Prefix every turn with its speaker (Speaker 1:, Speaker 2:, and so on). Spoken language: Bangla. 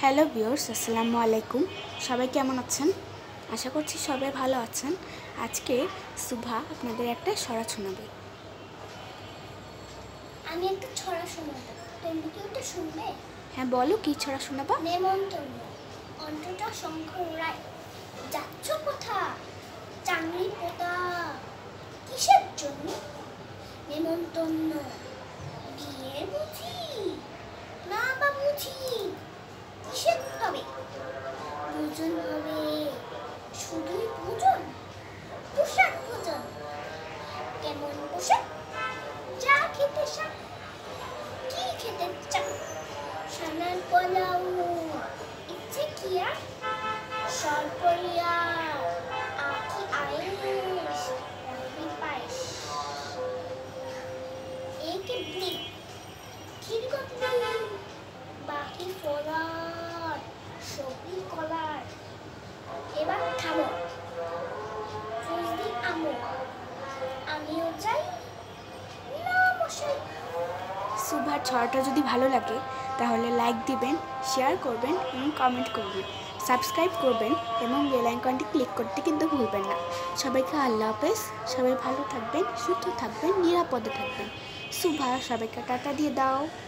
Speaker 1: হ্যালো ভিউয়ার্স, আসসালামু আলাইকুম। সবাই কেমন আছেন? আশা করছি সবাই ভালো আছেন। আজকে সুভা আপনাদের একটা ছড়া শোনাবে।
Speaker 2: আমি একটা ছড়া শোনাবো, তুমি কি ওটা শুনবে?
Speaker 1: হ্যাঁ, বলো কি ছড়া শোনাবা?
Speaker 2: নেমন্তন্ন, অন্তটা শঙ্কর রায়। যাচ্ছ কোথা? চাংড়ি পোতা। কিসের জন্য? নেমন্তন্ন। বিয়ে বুঝি? না বা বুঝি? কিসের তবে? ভোজন হবে। শুধুই ভোজন? পোশাক ভোজন। কেমন পোশাক? যা খেতে চান। কি খেতে চান? সানার পোলাও। ইচ্ছে কি আর? সরপরিয়া, আখি আয়েশ, রাবড়ি পায়েস। এক ইডলি, ক্ষীরকদলি, বাকি ফলার, সবজি কলার। এবার থামো, ফজলি আমো। আমিও চাই না মশাই।
Speaker 1: সুভার ছড়াটা যদি ভালো লাগে তাহলে লাইক দিবেন, শেয়ার করবেন এবং কমেন্ট করবেন, সাবস্ক্রাইব করবেন এবং বেল আইকনটি ক্লিক করতে কিন্তু ভুলবেন না। সবাইকে আল্লাহ হাফেজ। সবাই ভালো থাকবেন, সুস্থ থাকবেন, নিরাপদে থাকবেন। সুভা, সবাইকে টাটা দিয়ে দাও।